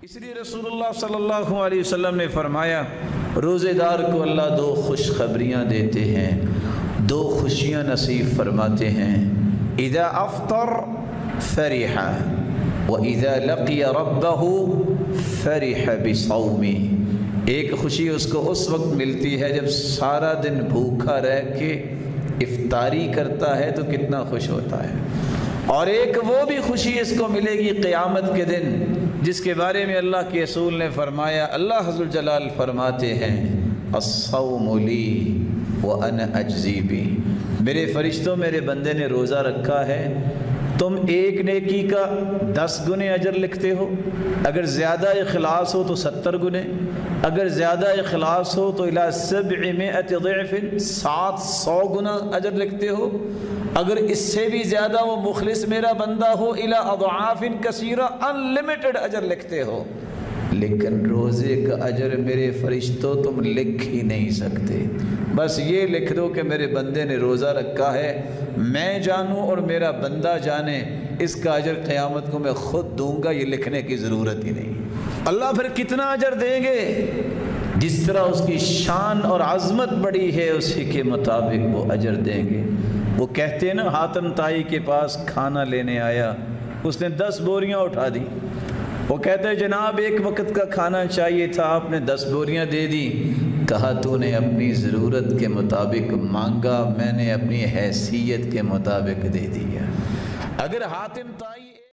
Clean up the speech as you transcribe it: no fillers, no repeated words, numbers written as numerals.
اس لیے رسول اللہ صلی اللہ علیہ وسلم نے فرمایا روزے دار کو اللہ دو خوشخبریاں دیتے ہیں، دو خوشیاں نصیب فرماتے ہیں۔ اذا افطر فرح واذا لقی ربہ فرح بصومه۔ ایک خوشی اس کو اس وقت ملتی ہے جب سارا دن بھوکا رہ کے افطاری کرتا ہے تو کتنا خوش ہوتا ہے، اور ایک وہ بھی خوشی اس کو ملے گی قیامت کے دن جس کے بارے میں اللہ کے رسول نے فرمایا، اللہ ذو الجلال فرماتے ہیں الصوم لی وانا اجزی بہ۔ میرے فرشتوں، میرے بندے نے روزہ رکھا ہے، تم ایک نیکی کا 10 گنے اجر لکھتے ہو، اگر زیادہ اخلاص ہو تو 70 گنے، اگر زیادہ اخلاص ہو تو الی 700 ضعف 700 گنا اجر لکھتے ہو، اگر اس سے بھی زیادہ وہ مخلص میرا بندہ ہو الی اضعاف کثیرہ انلمیٹڈ اجر لکھتے ہو۔ لیکن روزے کا اجر میرے فرشتوں تم لکھ ہی نہیں سکتے، بس یہ لکھ دو کہ میرے بندے نے روزہ رکھا ہے، میں جانوں اور میرا بندہ جانے، اس کا اجر قیامت کو میں خود دوں گا، یہ لکھنے کی ضرورت ہی نہیں۔ اللہ پھر کتنا اجر دیں گے؟ جس طرح اس کی شان اور عظمت بڑی ہے اسی کے مطابق وہ اجر دیں گے۔ وہ کہتے ہیں نا، حاتم طائی کے پاس کھانا لینے آیا، اس نے 10 بوریاں اٹھا دی، وہ کہتے ہیں جناب ایک وقت کا کھانا چاہیے تھا، آپ نے 10 بوریاں دے دی۔ کہا تو نے اپنی ضرورت کے مطابق مانگا، میں نے اپنی حیثیت کے مطابق دے دیا۔ اگر حاتم طائی